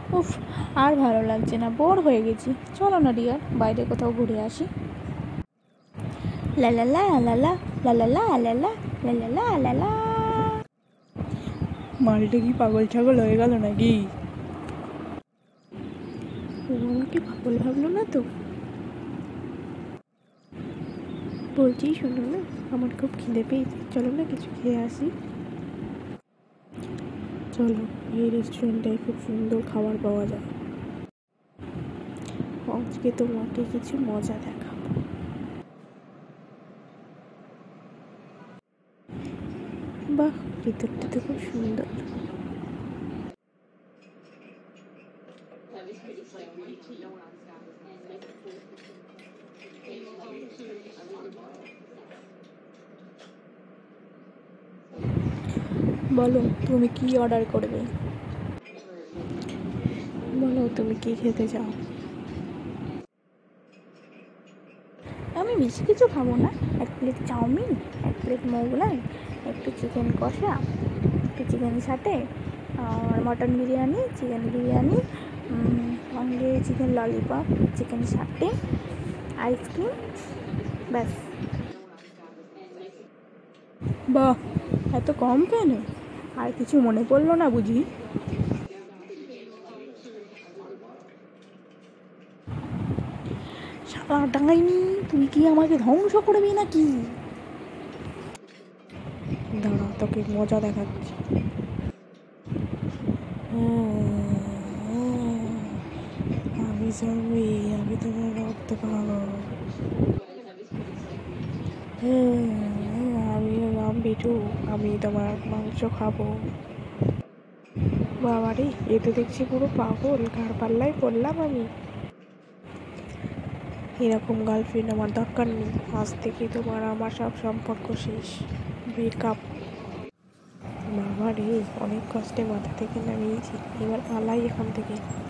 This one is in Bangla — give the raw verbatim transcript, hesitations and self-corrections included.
উফ, আর ভালো লাগছে না, বোর হয়ে গেছি। চলো না ডিয়ার, বাইরে কোথাও ঘুরে আসি। লা লা লা লা লা লা লা লা লা লা লা লা লা লা লা। মালটা কি পাগল ছাগল হয়ে গেল নাকি? ও আমাকে পাগল ভাবলো না তো? বলছি শোনো না, আমার খুব খিদে পেয়েছে, চলো না কিছু খেয়ে আসি। চলো, এই রেস্টুরেন্টটায় খুব সুন্দর খাবার পাওয়া যায়। আজকে তোমাকে কিছু মজা দেখাবো। বাহ, ভিতরটা তো খুব সুন্দর। বলো তুমি কি অর্ডার করবে? বলো তুমি কি খেতে চাও? আমি বেশি কিছু খাবো না, এক প্লেট চাউমিন, এক প্লেট মোগলাই, একটু চিকেন কষা, একটু চিকেন সাটে, আর মটন বিরিয়ানি, চিকেন বিরিয়ানি, সঙ্গে chicken lollipop, chicken satay, ice cream, ব্যাস। বাহ, এত কম কেন? আর কিছু মনে পড়লো না বুঝি? শালা ডাইনি, তুই কি আমাকে ধ্বংস করবি নাকি? দাঁড়া, তোকে মজা দেখাচ্ছি। আমি জম্বি, আমি তোমার রক্ত খাবো। আমি হলাম বিটু, আমি তোমার মাংস খাবো। বাবারে, এ তো দেখছি পুরো পাগল, কার পাল্লায় পড়লাম আমি। এরকম গার্লফ্রেন্ড আমার দরকার নেই, আজ থেকে তোমার আমার সব সম্পর্ক শেষ, ব্রেকআপ। বাবারে, অনেক কষ্টে মাথা থেকে নামিয়েছি, এবার পালাই এখান থেকে।